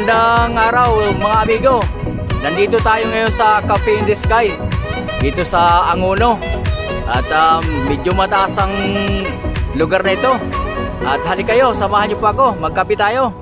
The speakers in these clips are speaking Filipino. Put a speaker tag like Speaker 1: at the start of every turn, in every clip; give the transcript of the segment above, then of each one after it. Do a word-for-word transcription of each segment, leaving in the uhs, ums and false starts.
Speaker 1: Magandang araw mga amigo. Nandito tayo ngayon sa Cafe in the Sky dito sa Angono. At um, medyo mataas ang lugar na ito. At halika kayo, samahan niyo po ako. Magkape tayo.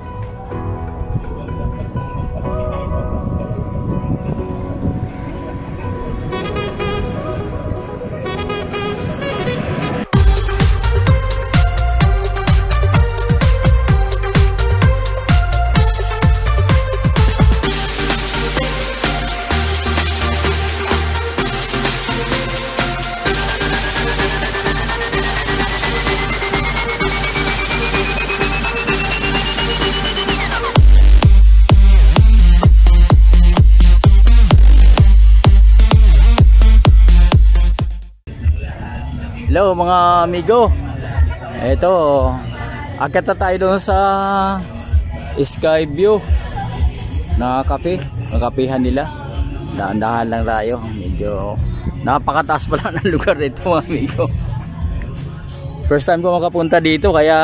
Speaker 1: Hello mga amigo. Ito, akit na tayo doon sa Sky View na kape, ang kapihan nila. Dahan-dahan lang tayo. Medyo napakataas pala ng lugar dito mga amigo. First time ko makapunta dito kaya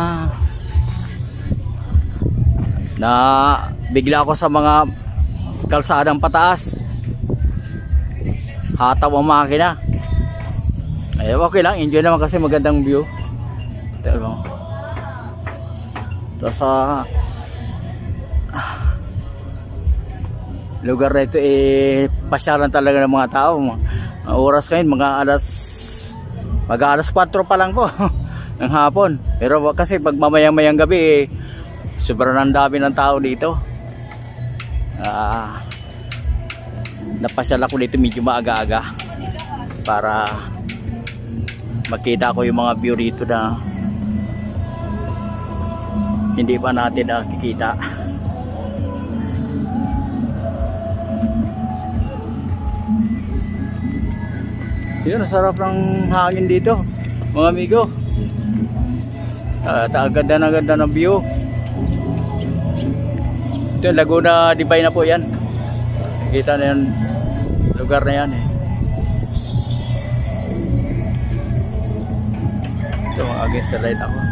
Speaker 1: na bigla ako sa mga kalsadang pataas. Hataw ang makina. Ay, okay lang, enjoy naman kasi magandang view. Ito, ito sa ah, lugar na ito eh pasyalan talaga ng mga tao. Ang oras ngayon mga alas mag alas kwatro pa lang po ng hapon. Pero kasi pag mamayang-mayang gabi eh, sobrang dami ng tao dito. Ah, napasyal ako dito medyo maaga-aga para makita ko yung mga view rito na hindi pa natin nakikita. Yun, sarap ng hangin dito mga amigo. At ang ganda na ganda ng view. Ito yung Laguna Divina na po yan. Nakikita na yan, lugar na yan eh. Ito mga against the light ako.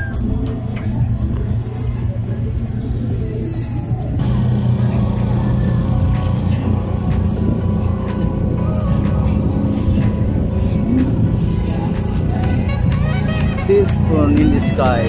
Speaker 1: This one in the sky.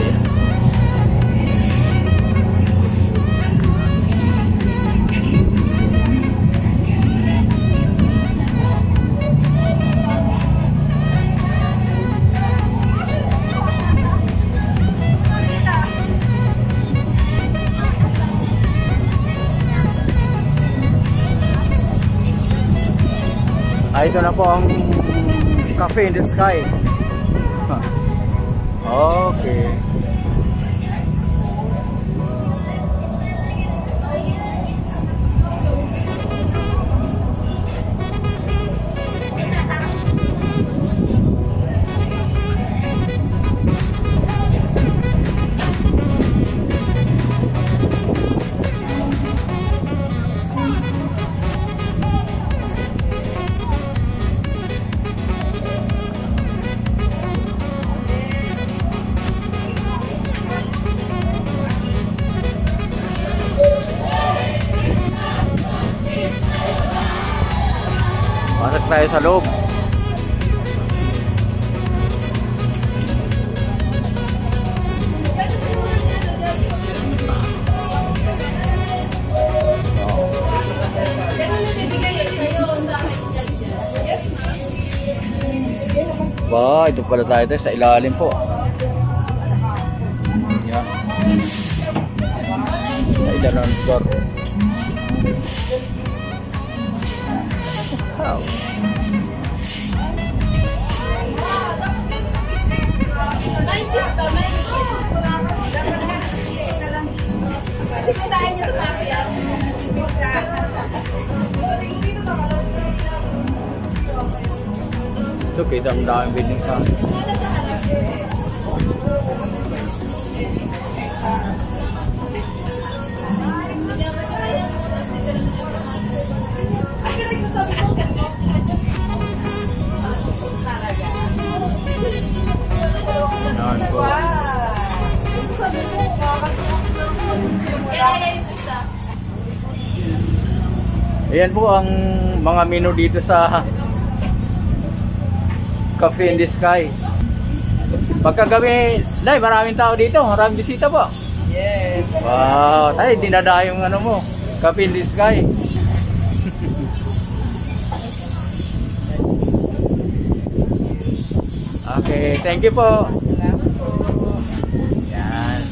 Speaker 1: Ah, ito na po ang Cafe in the Sky. Okay. Pasok tayo sa loob. Ba, ito pala tayo tayo sa ilalim po. Yan. Sa ilalim floor. Wow. Ito kita ang daming building sa Ayan po ang mga menu dito sa Cafe in the Sky. Pagkagabi, Nay, maraming tao dito, maraming bisita po.
Speaker 2: Yes.
Speaker 1: Wow, tayo dinada yung ano mo, Cafe in the Sky. Okay, thank you po. Yan.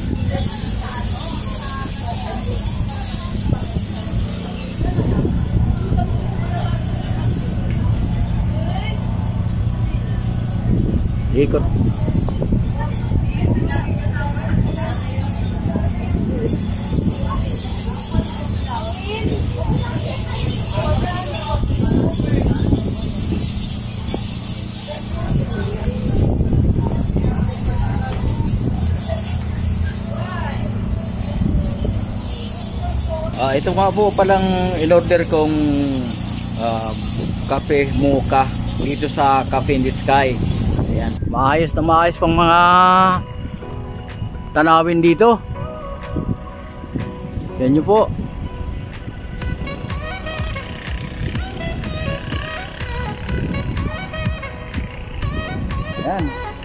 Speaker 1: Ikot. Ah, ito nga po palang in-order kong uh, kape mocha dito sa Cafe in the Sky. Ayan. Maayos na maayos pang mga tanawin dito. Yan nyo po. Yan.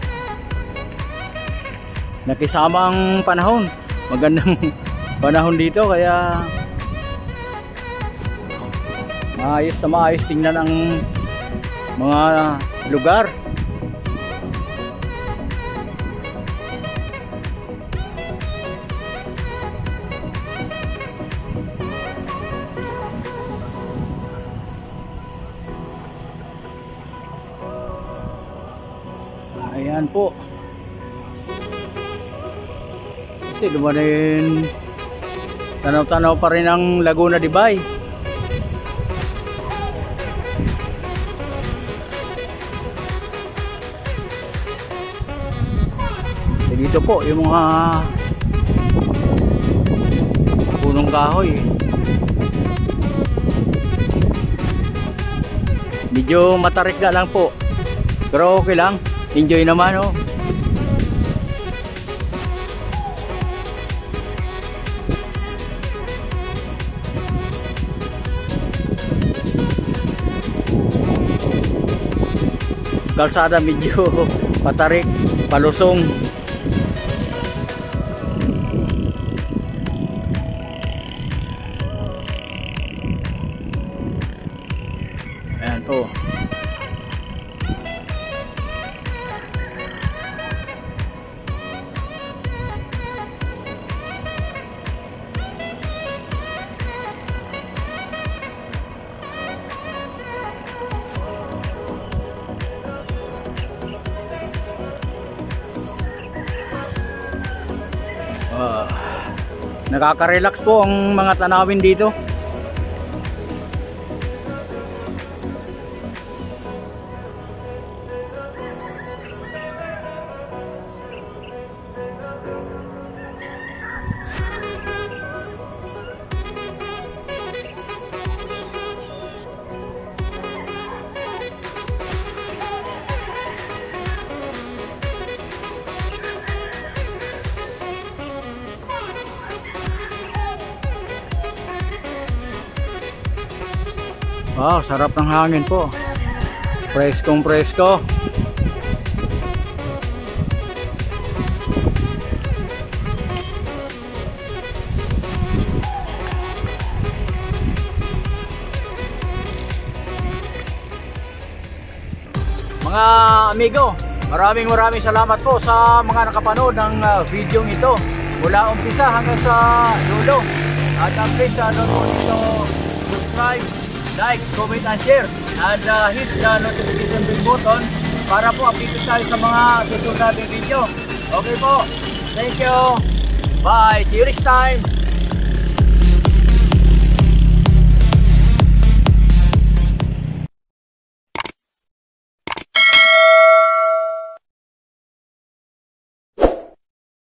Speaker 1: Nakisama ang panahon. Magandang panahon dito kaya maayos na maayos tingnan ang mga lugar. Ayan po. Kasi dumanin tanaw-tanaw pa rin ang Laguna de Bay. E dito po yung mga punong kahoy. Medyo matarik na lang po. Pero okay lang. Enjoy naman, oh. Kalsada medyo patarik, palusong. Ayan po. Uh, nakaka-relax po ang mga tanawin dito. Wow, sarap ng hangin po. Preskong presko. Mga amigo, maraming maraming salamat po sa mga nakapanood ng uh, video ito mula umpisa hanggang sa dulo. At uh, please uh, don't forget to subscribe, like, comment and share, and uh, hit the notification bell button para po update tayo sa mga susunod nating video. Okay po, thank you, bye, see you next time.